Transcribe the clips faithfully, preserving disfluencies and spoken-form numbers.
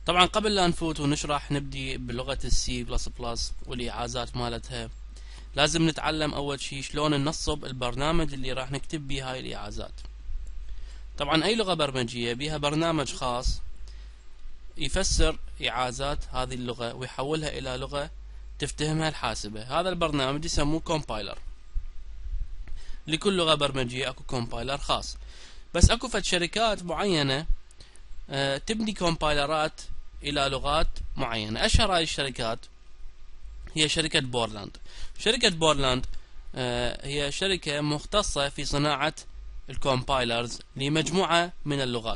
طبعا قبل لا نفوت ونشرح نبدي بلغة السي بلس بلس والإعازات مالتها. لازم نتعلم أول شي شلون ننصب البرنامج اللي راح نكتب بيه هاي الإعازات. طبعا أي لغة برمجية بيها برنامج خاص يفسر إعازات هذه اللغة ويحولها إلى لغة تفتهمها الحاسبة. هذا البرنامج يسموه كومبايلر. لكل لغة برمجية اكو كومبايلر خاص، بس اكو فد شركات معينة أه تبني كومبايلرات الى لغات معينة. اشهر هاي الشركات هي شركة بورلاند. شركة بورلاند أه هي شركة مختصة في صناعة الكومبايلرز لمجموعة من اللغات.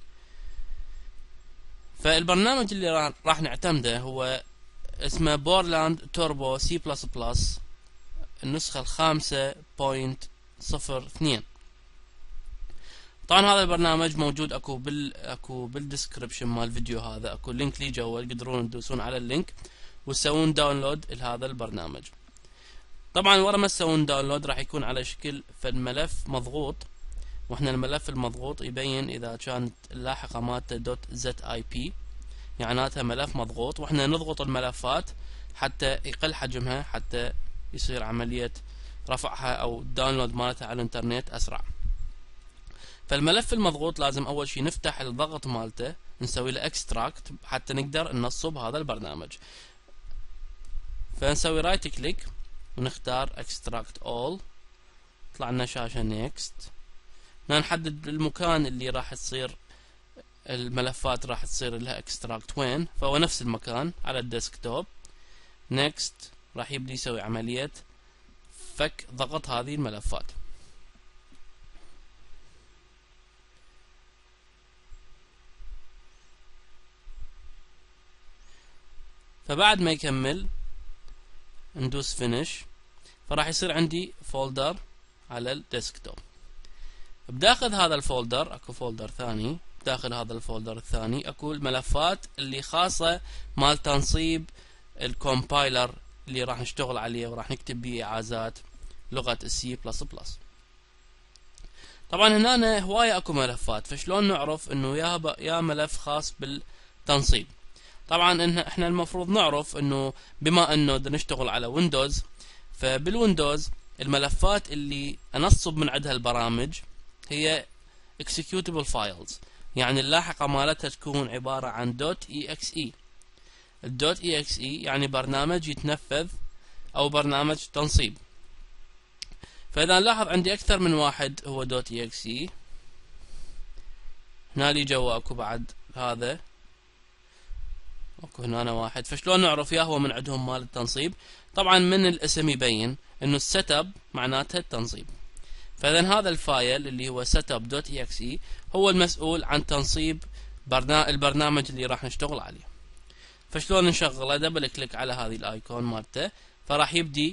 فالبرنامج اللي راح نعتمده هو اسمه بورلاند توربو سي بلس بلس النسخة الخامسة بوينت صفر اثنين. طبعا هذا البرنامج موجود اكو بال اكو بالدسكربشن مال الفيديو هذا، اكو لينك لي جوا تقدرون تدوسون على اللينك وتسوون داونلود لهذا البرنامج. طبعا ورا ما تسوون داونلود راح يكون على شكل فالملف مضغوط، واحنا الملف المضغوط يبين اذا كانت اللاحقة مالته دوت زد اي بي، معناتها ملف مضغوط، واحنا نضغط الملفات حتى يقل حجمها حتى يصير عملية رفعها او الداونلود مالتها على الانترنت اسرع. فالملف المضغوط لازم اول شيء نفتح الضغط مالته، نسوي له اكستراكت حتى نقدر ننصب هذا البرنامج. فنسوي رايت كليك ونختار اكستراكت اول، طلع لنا شاشة نيكست. نحدد المكان اللي راح تصير الملفات راح تصير لها اكستراكت وين، فهو نفس المكان على الديسكتوب. نيكست راح يبدي يسوي عملية فك ضغط هذه الملفات. فبعد ما يكمل ندوس فينيش، فراح يصير عندي فولدر على الديسكتوب. بداخل هذا الفولدر اكو فولدر ثاني، داخل هذا الفولدر الثاني اكو الملفات اللي خاصة مال تنصيب الكومبايلر اللي راح نشتغل عليه وراح نكتب به اعازات لغة السي بلس بلس. طبعا هنا هواية اكو ملفات، فشلون نعرف انه يا يا ملف خاص بالتنصيب؟ طبعا إن احنا المفروض نعرف انه بما انه نشتغل على ويندوز، فبالويندوز الملفات اللي انصب من عندها البرامج هي executable files، يعني اللاحقة مالتها تكون عبارة عن .exe. الدوت اي اكس اي يعني برنامج يتنفذ او برنامج تنصيب. فاذا نلاحظ عندي اكثر من واحد هو دوت اي اكس اي، هنا لي جوا اكو بعد هذا، اكو هنا واحد. فشلون نعرف يا هو من عندهم مال التنصيب؟ طبعا من الاسم يبين انه السيت اب معناتها التنصيب. فاذا هذا الفايل اللي هو setup دوت اي اكس اي هو المسؤول عن تنصيب برنا... البرنامج اللي راح نشتغل عليه. فشلون نشغله؟ دبل كليك على هذه الايكون مالته، فراح يبدي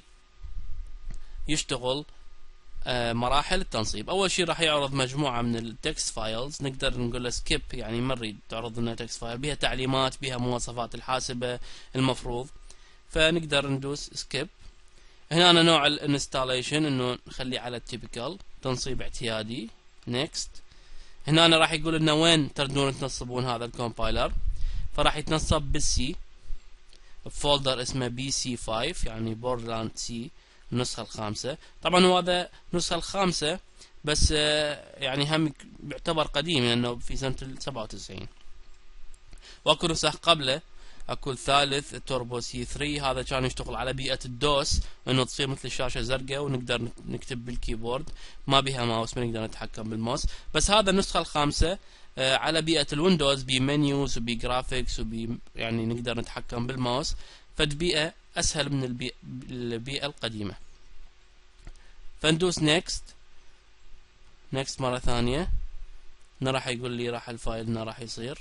يشتغل آه مراحل التنصيب. اول شيء راح يعرض مجموعه من التكست فايلز، نقدر نقول له سكيب، يعني ما نريد تعرض لنا تكست فايل بها تعليمات بها مواصفات الحاسبه المفروض، فنقدر ندوس سكيب. هنا أنا نوع الانستاليشن انه نخليه على التيبيكال تنصيب اعتيادي. نيكست. هنا أنا راح يقول لنا وين تردون تنصبون هذا الكومبايلر، فراح يتنصب بالسي بفولدر اسمه بي سي خمسة، يعني بورلاند سي النسخة الخامسة. طبعا هو هذا النسخة الخامسة بس يعني هم يعتبر قديم لأنه في سنة سبعة وتسعين. واكو نسخ قبله، اكو الثالث توربو سي ثلاثة، هذا كان يشتغل على بيئة الدوس، انه تصير مثل الشاشة زرقاء ونقدر نكتب بالكيبورد، ما بها ماوس، ما نقدر نتحكم بالماوس. بس هذا النسخة الخامسة على بيئة الويندوز، بمنيوز وبجرافيكس وب يعني نقدر نتحكم بالماوس، فد بيئة اسهل من البيئة, البيئة القديمة. فندوس نيكست. نيكست مرة ثانية. هنا راح يقول لي راح الفايل هنا راح يصير،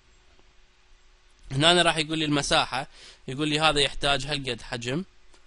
هنا أنا راح يقول لي المساحة، يقول لي هذا يحتاج هالقد حجم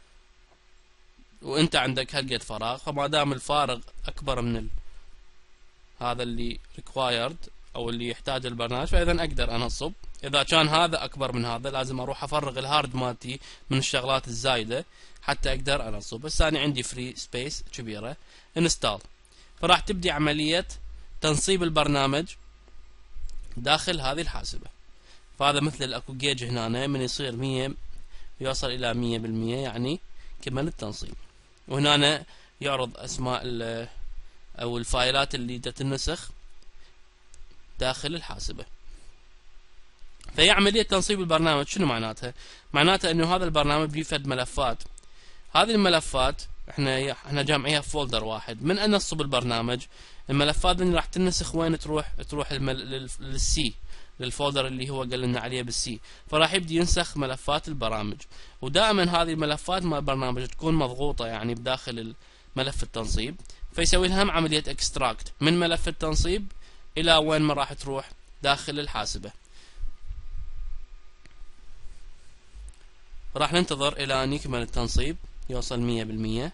وانت عندك هالقد فراغ، فما دام الفارغ اكبر من ال... هذا اللي required او اللي يحتاج البرنامج، فاذا اقدر انصب. اذا كان هذا اكبر من هذا لازم اروح افرغ الهارد مالتي من الشغلات الزايدة حتى اقدر انصب. بس انا عندي فري سبيس كبيرة. انستال. فراح تبدي عملية تنصيب البرنامج داخل هذه الحاسبة. فهذا مثل الاكو جيج هنا من يصير مية يوصل الى مية بالمية يعني كمل التنصيب. وهنا يعرض اسماء او الفايلات اللي تتنسخ داخل الحاسبة. فهي عملية تنصيب البرنامج شنو معناتها؟ معناتها انه هذا البرنامج بيفد ملفات، هذه الملفات احنا احنا جامعيها في فولدر واحد. من ان نصب البرنامج الملفات اللي راح تنسخ وين تروح؟ تروح للسي، للفولدر اللي هو قال لنا عليه بالسي. فراح يبدي ينسخ ملفات البرامج، ودائما هذه الملفات مال البرنامج تكون مضغوطة يعني بداخل ملف التنصيب، فيسوي لها هم عملية اكستراكت من ملف التنصيب الى وين ما راح تروح داخل الحاسبة. راح ننتظر الى ان يكمل التنصيب يوصل مية بالمية.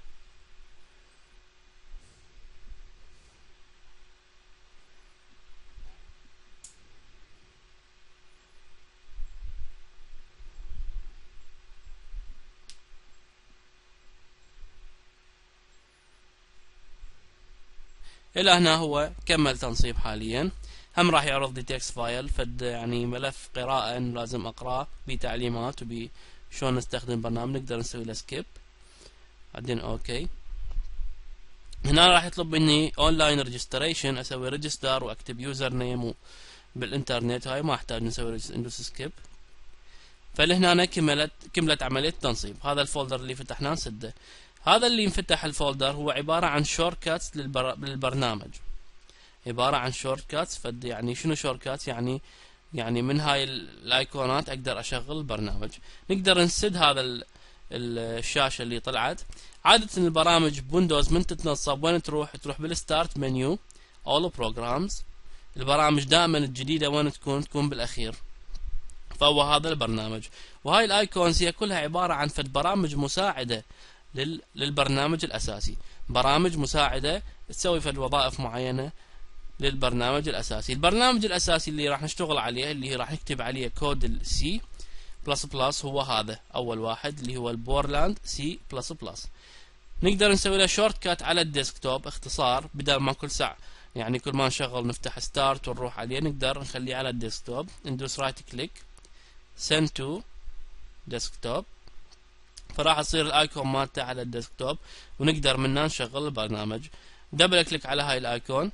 الى هنا هو كمل تنصيب حاليا. هم راح يعرض لي تكست فايل، فد يعني ملف قراءة انه لازم اقراه بتعليمات وبشلون نستخدم البرنامج. نقدر نسوي له سكيب بعدين اوكي. هنا راح يطلب مني اونلاين ريجستريشن، اسوي ريجستر واكتب يوزر نيم بالانترنت. هاي ما احتاج نسوي ندوس سكيب. فلهنا كملت كملت عملية التنصيب. هذا الفولدر اللي فتحناه نسده. هذا اللي انفتح الفولدر هو عبارة عن شورت كاتس للبر... للبرنامج، عبارة عن شورت كاتس. فد يعني شنو شورت كاتس؟ يعني يعني من هاي الايقونات اقدر اشغل البرنامج. نقدر نسد هذا ال... الشاشة اللي طلعت. عادة البرامج بويندوز من تتنصب وين تروح؟ تروح بالستارت منيو اول بروجرامز. البرامج دائما الجديدة وين تكون؟ تكون بالاخير. فهو هذا البرنامج. وهاي الايكونز هي كلها عبارة عن فد برامج مساعدة لل... للبرنامج الاساسي، برامج مساعدة تسوي فد وظائف معينة للبرنامج الاساسي. البرنامج الاساسي اللي راح نشتغل عليه اللي راح نكتب عليه كود السي بلس بلس هو هذا اول واحد اللي هو البورلاند سي بلس بلس. نقدر نسوي له شورت كات على الديسكتوب اختصار، بدل ما كل ساعة يعني كل ما نشغل نفتح ستارت ونروح عليه، نقدر نخليه على الديسكتوب. ندوس رايت كليك send to desktop، فراح تصير الايكون مالته على الديسكتوب ونقدر منها نشغل البرنامج. دبل كليك على هاي الايكون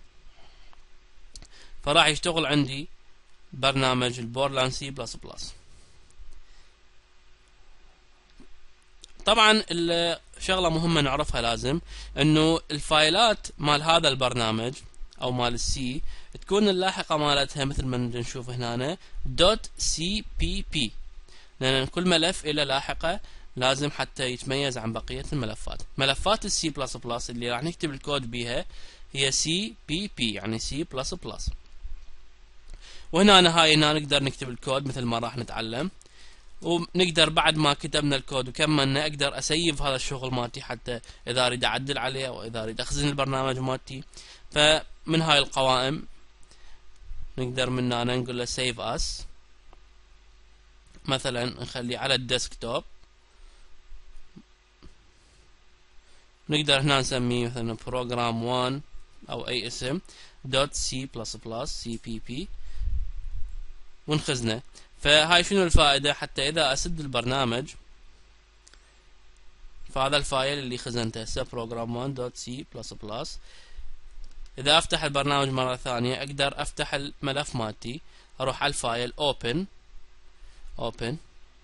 فراح يشتغل عندي برنامج البورلاند سي بلس بلس. طبعا الشغله مهمه نعرفها لازم انه الفايلات مال هذا البرنامج او مال السي تكون اللاحقه مالتها مثل ما نشوف هنا دوت سي بي بي، لان كل ملف له لاحقه لازم حتى يتميز عن بقيه الملفات. ملفات السي بلس بلس اللي راح نكتب الكود بيها هي سي بي بي يعني سي بلس بلس. وهنا أنا هاي هنا نقدر نكتب الكود مثل ما راح نتعلم، ونقدر بعد ما كتبنا الكود وكملنا اقدر اسيف هذا الشغل مالتي حتى اذا اريد اعدل عليه او اذا اريد اخزن البرنامج مالتي. فمن هاي القوائم نقدر من هنا نقول له سيف اس، مثلا نخليه على الديسكتوب. نقدر هنا نسميه مثلا بروجرام واحد او اي اسم دوت سي بلس بلس سي بي بي ونخزنه. فهاي شنو الفائدة؟ حتى إذا أسد البرنامج فهذا الفايل اللي خزنته هسه بروجرام واحد دوت سي بلس بلس، إذا أفتح البرنامج مرة ثانية أقدر أفتح الملف مالتي، أروح على الفايل open open.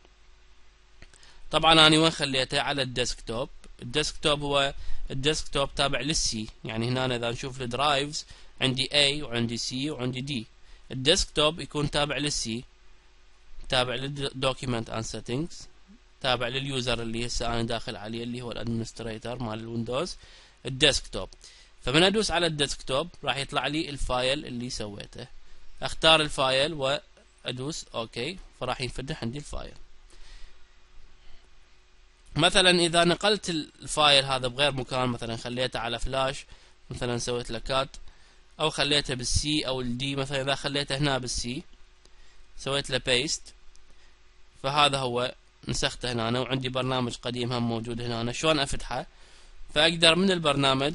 طبعا أنا وين خليته؟ على الديسكتوب. الديسكتوب هو الديسكتوب تابع للسي، يعني هنا إذا نشوف الدرايفز عندي A وعندي C وعندي D. الديسكتوب يكون تابع للسي، تابع للدوكيمنت اند سيتنجز، تابع لليوزر اللي هسه انا داخل عليه اللي هو الادمنستريتور مال الويندوز الديسكتوب. فمن ادوس على الديسكتوب راح يطلع لي الفايل اللي سويته، اختار الفايل وادوس اوكي فراح ينفتح عندي الفايل. مثلا اذا نقلت الفايل هذا بغير مكان، مثلا خليته على فلاش، مثلا سويت له كات او خليته بالسي او الدي، مثلا اذا خليته هنا بالسي سويت له بيست، فهذا هو نسخته هنا. وعندي برنامج قديم هم موجود هنا. شلون افتحه؟ فاقدر من البرنامج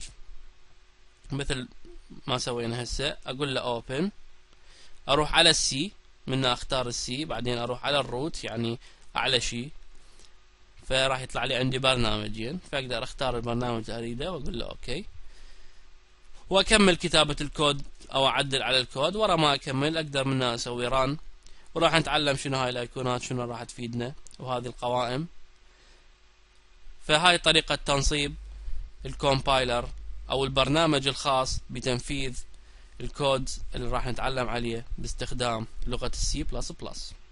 مثل ما سوينا هسه اقول له اوبن، اروح على السي منها اختار السي، بعدين اروح على الروت يعني اعلى شيء، فراح يطلع لي عندي برنامجين، فاقدر اختار البرنامج اللي اريده واقول له اوكي، واكمل كتابة الكود او اعدل على الكود. ورا ما اكمل اقدر منها اسوي ران، وراح نتعلم شنو هاي الايقونات شنو راح تفيدنا وهذه القوائم. فهاي طريقة تنصيب الكومبايلر او البرنامج الخاص بتنفيذ الكود اللي راح نتعلم عليه باستخدام لغة السي بلس بلس.